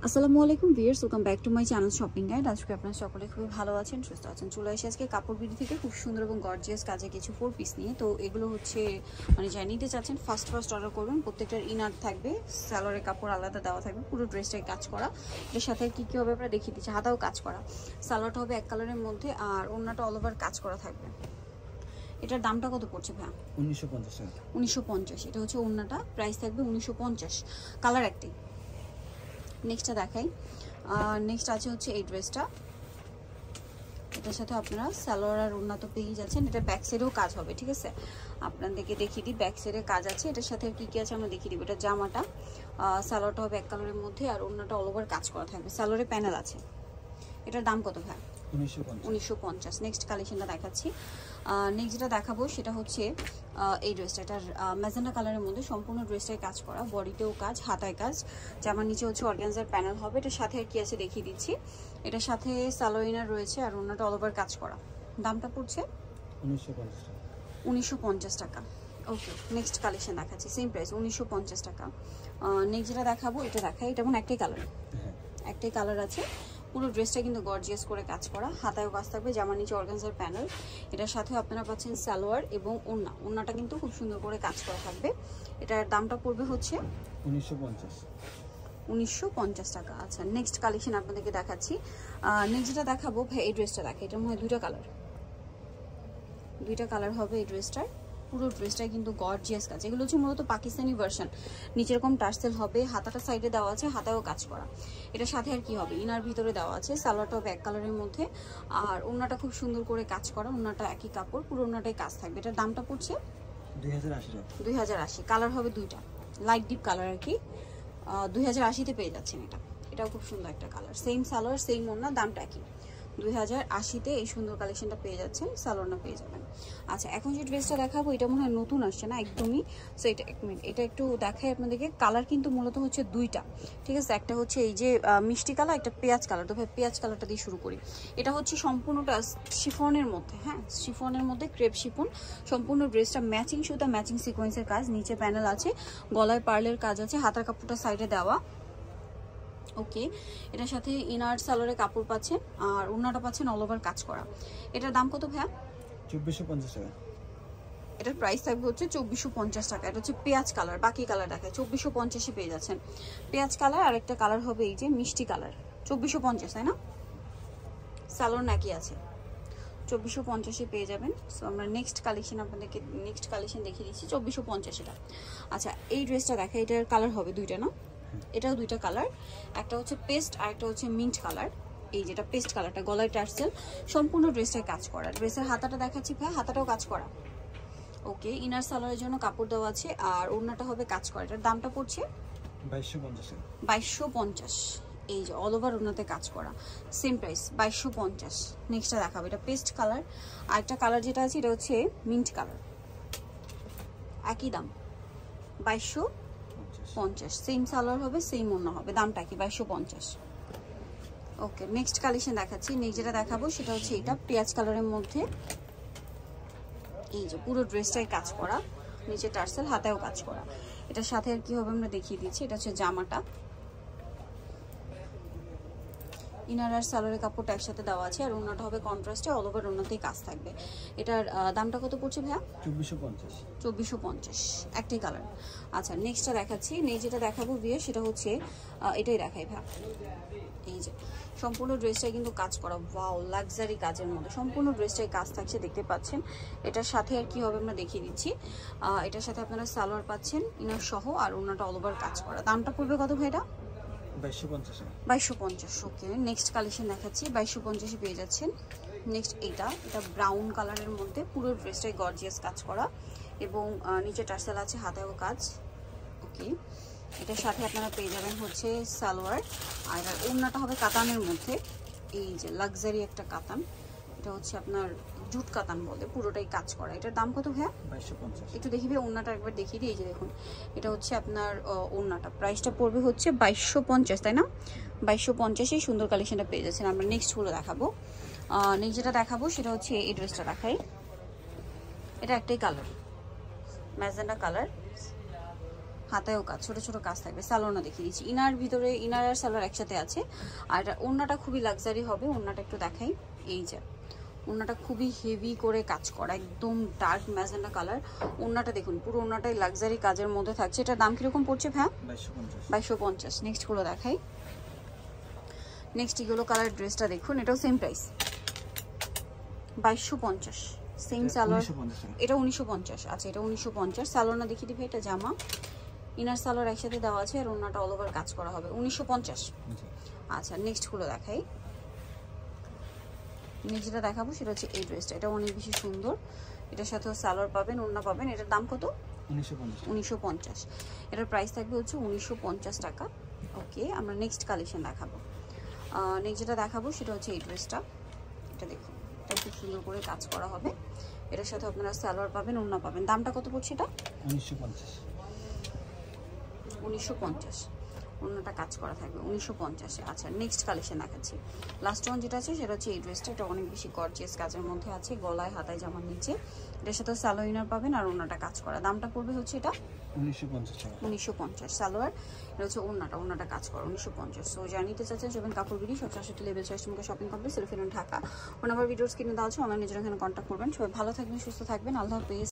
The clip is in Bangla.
আসসালামু আলাইকুম viewers, welcome back to my channel shopping guide. আজকে আপনারা সকলে খুবই ভালো আছেন, সুস্থ আছেন। চলে আসি আজকে কাপড় বিডি থেকে খুব সুন্দর এবং গর্জিয়াস কাজে কিছু 4 পিস নিয়ে। তো এগুলো হচ্ছে যারা নিতে চাচ্ছেন ফার্স্ট অর্ডার করবেন। প্রত্যেকটার ইনার থাকবে, সালোয়ারের কাপড় আলাদা দেওয়া থাকবে, পুরো ড্রেসটাই কাজ করা। এর সাথে কী কী হবে আমরা দেখিয়ে দিচ্ছি। হাতাও কাজ করা, সালোয়ারটা হবে এক কালারের মধ্যে, আর ওড়নাটা অল ওভার কাজ করা থাকবে। এটার দামটা কত পড়ছে ভাই? 1950 টাকা। 1950। এটা হচ্ছে ওড়নাটা, প্রাইস থাকবে 1950। কালার একটাই। নেক্সটটা দেখাই। নেক্সট আছে হচ্ছে এই ড্রেসটা। এটার সাথে আপনারা সালোয়ার আর ওড়না তো পেয়ে যাচ্ছেন। এটা ব্যাক সাইডেও কাজ হবে, ঠিক আছে? আপনাদেরকে দেখিয়ে দিই, ব্যাক সাইডে কাজ আছে। এটার সাথে আর কী কী আছে আমরা দেখিয়ে দিব। এটা জামাটা, সালোয়ারটা হবে এক কালারের মধ্যে, আর ওড়নাটা অল ওভার কাজ করা থাকবে। সালোয়ারে প্যানেল আছে। এটার দাম কত ভাই? 1950। নেক্সট কালেকশনটা দেখাচ্ছি। নেক্সট যেটা দেখাবো সেটা হচ্ছে এই ড্রেসটা। এটার ম্যাজেন্ডা কালারের মধ্যে সম্পূর্ণ ড্রেসটাই কাজ করা, বডিতেও কাজ, হাতায় কাজ। জামার নিচে হচ্ছে অর্গানজার প্যানেল হবে। এটার সাথে আর কি আছে দেখিয়ে দিচ্ছি। এটার সাথে সালোয়ার রয়েছে, আর ওড়নাটা অল ওভার কাজ করা। দামটা পড়ছে 1950 টাকা। ওকে, নেক্সট কালেকশন দেখাচ্ছি, সেম প্রাইস 1950 টাকা। নেক্সট যেটা দেখাবো এটা দেখাই। এটা মনে একটাই কালার, একটাই কালার আছে। পুরো ড্রেসটা কিন্তু গর্জিয়াস করে কাজ করা, হাতায়ও কাজ থাকবে, জামার নিচে অর্গানজার প্যানেল। এটার সাথেও আপনারা পাচ্ছেন সালোয়ার এবং ওড়না। ওড়নাটা কিন্তু খুব সুন্দর করে কাজ করা থাকবে। এটার দামটা পড়বে হচ্ছে 1950 টাকা। আচ্ছা, নেক্সট কালেকশন আপনাদেরকে দেখাচ্ছি। নেক্সট যেটা দেখাবো ভাই, এই ড্রেসটা দেখাই। এটার মধ্যে দুইটা কালার হবে এই ড্রেসটার। পুরো ড্রেসটাই কিন্তু গর্জিয়াস কাজ। এগুলো হচ্ছে মূলত পাকিস্তানি ভার্সন। নিচে এরকম টার্সেল হবে, হাতাটা সাইডে দেওয়া আছে, হাতায়ও কাজ করা। এটার সাথে আর কি হবে, ইনার ভিতরে দেওয়া আছে। সালোয়ারটা হবে এক কালারের মধ্যে, আর ওড়নাটা খুব সুন্দর করে কাজ করা। ওড়নাটা একই কাপড়, পুরো ওড়নাটাই কাজ থাকবে। এটার দামটা পড়ছে 2080। কালার হবে দুইটা, লাইট ডিপ কালার আর কি। 2080-তে পেয়ে যাচ্ছেন এটা। এটাও খুব সুন্দর একটা কালার, সেম সালোয়ার সেম ওড়না, দামটা একই। 2080-তে এই সুন্দর কালেকশনটা পেয়ে যাচ্ছেন, সালোয়ারটা পেয়ে যাবেন। আচ্ছা, এখন যে ড্রেসটা দেখাবো এটা মনে হয় নতুন আসছে না একদমই। সো এটা এক মিনিট, এটা একটু দেখাই আপনাদেরকে। কালার কিন্তু মূলত হচ্ছে দুইটা, ঠিক আছে? একটা হচ্ছে এই যে মিষ্টি কালার, একটা পেঁয়াজ কালার। তো ভাই পেঁয়াজ কালারটা দিয়ে শুরু করি। এটা হচ্ছে সম্পূর্ণটা শিফনের মধ্যে, হ্যাঁ শিফনের মধ্যে, ক্রেপ শিফন। সম্পূর্ণ ড্রেসটা ম্যাচিং সুতা, ম্যাচিং সিকোয়েন্সের কাজ, নিচে প্যানেল আছে, গলায় পার্লের কাজ আছে, হাতার কাপড়টা সাইডে দেওয়া। ওকে, এটার সাথে ইনার সালোয়ারের কাপড় পাচ্ছেন, আর ওড়নাটা পাচ্ছেন অল ওভার কাজ করা। এটার দাম কত ভাইয়া? 2450 টাকা। এটার প্রাইস থাকবে হচ্ছে 2450 টাকা। এটা হচ্ছে পেঁয়াজ কালার, বাকি কালার দেখায় 2450-এ পেয়ে যাচ্ছেন। পেঁয়াজ কালার, আর একটা কালার হবে এই যে মিষ্টি কালার। 2450, তাই না? সালোয়ার নাকি আছে, 2450-এ পেয়ে যাবেন। সো আমরা নেক্সট কালেকশন আপনাদেরকে নেক্সট কালেকশন দেখিয়ে দিচ্ছি 2450 এটা। আচ্ছা, এই ড্রেসটা দেখা, এটার কালার হবে দুইটা না? এটাও দুইটা কালার, একটা হচ্ছে পেস্ট আর একটা হচ্ছে মিন্ট কালার। এই যেটা পেস্ট কালারটা, গলায় টার্সেল, সম্পূর্ণ ড্রেসটাই কাজ করা। ড্রেসের হাতাটা দেখাচ্ছি ভাই, হাতাটাও কাজ করা। ওকে, ইনার সালোয়ারের জন্য কাপড় দেওয়া আছে, আর ওড়নাটা হবে কাজ করা। এটার দামটা পড়ছে 2250। এই যে অল ওভার ওড়নাতে কাজ করা, সেম প্রাইস 2250। নেক্সটটা দেখাবো, এটা পেস্ট কালার। আর একটা কালার যেটা আছে এটা হচ্ছে মিন্ট কালার, একই দাম 2250। সেম সালোয়ার হবে, সেম ওড়না হবে, দামটা কি 2250। ওকে, নেক্সট কালেকশন দেখাচ্ছি। নেক্সট যেটা দেখাবো সেটা হচ্ছে এটা পেঁয়াজ কালারের মধ্যে। এই যে পুরো ড্রেসটাই কাজ করা, নিচে টার্সেল, হাতেও কাজ করা। এটার সাথে আর কি হবে আমরা দেখিয়ে দিচ্ছি। এটা হচ্ছে জামাটা, ইনার আর সালোয়ারের কাপড়টা একসাথে দেওয়া আছে, আর ওড়নাটা হবে কন্ট্রাস্টে, অল ওভার ওড়নাতেই কাজ থাকবে। এটার দামটা কত পড়ছে ভাইয়া? 2450। একটাই কালার। আচ্ছা, নেক্সটটা দেখাচ্ছি। নেক্সট যেটা দেখাবো বিয়ে, সেটা হচ্ছে এটাই দেখাই ভাইয়া। এই যে সম্পূর্ণ ড্রেসটাই কিন্তু কাজ করা, ওয়াও লাক্সারি কাজের মধ্যে সম্পূর্ণ ড্রেসটাই কাজ থাকছে, দেখতে পাচ্ছেন। এটার সাথে আর কি হবে আমরা দেখিয়ে দিচ্ছি। এটার সাথে আপনারা সালোয়ার পাচ্ছেন ইনার সহ, আর ওড়নাটা অল ওভার কাজ করা। দামটা পড়বে কত ভাই এটা? 2250। ওকে, নেক্সট কালেকশন দেখাচ্ছি। 2250-এ পেয়ে যাচ্ছেন। নেক্সট এটা ব্রাউন কালারের মধ্যে, পুরো ড্রেসটাই গর্জিয়াস কাজ করা, এবং নিচে টার্সেল আছে, হাতেও কাজ। ওকে, এটার সাথে আপনারা পেয়ে যাবেন হচ্ছে সালোয়ার, আর ওড়নাটা হবে কাতানের মধ্যে। এই যে লাক্সারি একটা কাতান, এটা হচ্ছে আপনার জুট কাতান বলে, পুরোটাই কাজ করা। এটার দাম কত ভাইয়া? 2250। একটু দেখিবে ওড়নাটা একবার দেখিয়ে দিই। এই যে দেখুন, এটা হচ্ছে আপনার ওড়নাটা, প্রাইসটা পড়বে হচ্ছে 2250, তাই না? 2250-এই সুন্দর কালেকশনটা পেয়ে যাচ্ছেন। আমরা নেক্সটগুলো দেখাবো। নেক্সট যেটা দেখাবো সেটা হচ্ছে এই ড্রেসটা দেখাই। এটা একটাই কালার, ম্যাজেন্ডা কালার, হাতায়ও কাজ, ছোট ছোট কাজ থাকবে। স্যালোনা দেখিয়ে দিচ্ছি, ইনার ভিতরে ইনার আর স্যালোর একসাথে আছে। আর ওড়নাটা খুবই লাক্সারি হবে, ওড়নাটা একটু দেখাই। এই যে ওড়নাটা খুবই হেভি করে কাজ করা, একদম ডার্ক ম্যাজেন্ডা কালার। ওড়নাটা দেখুন, পুরো ওড়নাটাই লাক্সারি কাজের মধ্যে থাকছে। এটার দাম কিরকম পড়ছে ভাই? 2250। নেক্সট গুলো দেখাই। নেক্সট ইয়েলো কালার ড্রেসটা দেখুন, এটাও সেম প্রাইস 2250। সেম সালোয়ার, এটা 1950। আচ্ছা এটা 1950। সালোয়ার না দেখিয়ে দিবে, এটা জামা ইনার সালোয়ার একসাথে দেওয়া আছে আর ওড়নাটা অল ওভার কাজ করা হবে 1950। আচ্ছা নেক্সট গুলো দেখাই। নেক্সট যেটা দেখাবো সেটা হচ্ছে এই ড্রেসটা, এটা অনেক বেশি সুন্দর। এটার সাথেও সালোয়ার পাবেন, ওড়না পাবেন। এটার দাম কত? 1950। এটার প্রাইস থাকবে হচ্ছে 1950 টাকা। ওকে, আমরা নেক্সট কালেকশন দেখাবো। নেক্সট যেটা দেখাবো সেটা হচ্ছে এই ড্রেসটা, এটা দেখুন, এটা খুব সুন্দর করে কাজ করা হবে। এটার সাথে আপনারা সালোয়ার পাবেন, ওড়না পাবেন। দামটা কত পড়ছে এটা? 1950। ওড়নাটা কাজ করা থাকবে 1950। আচ্ছা নেক্সট কালেকশন দেখাচ্ছি। লাস্ট ওয়ান যেটা আছে সেটা হচ্ছে এই ড্রেসটা, এটা অনেক বেশি গর্জিয়াস কাজের মধ্যে আছে, গলায় হাতায় জামার নিচে। এটার সাথে সালোয়ার ইনার পাবেন আর ওড়নাটা কাজ করা। দামটা পড়বে হচ্ছে এটা 1950 সালোয়ার। এটা হচ্ছে ওড়নাটা কাজ করা 1950। সো যা নিতে চাচ্ছেন সেভেন কাপড় বিডি 67 লেভেল 6 শপিং কমপ্লেক্স, সেলফিন ঢাকা। ওনার ভিডিওস কিনে দেওয়া আছে, অনলাইনে জন্য এখানে কন্ট্যাক্ট করবেন। সবাই ভালো থাকবেন, সুস্থ থাকবেন, আল্লাহ হাফেজ।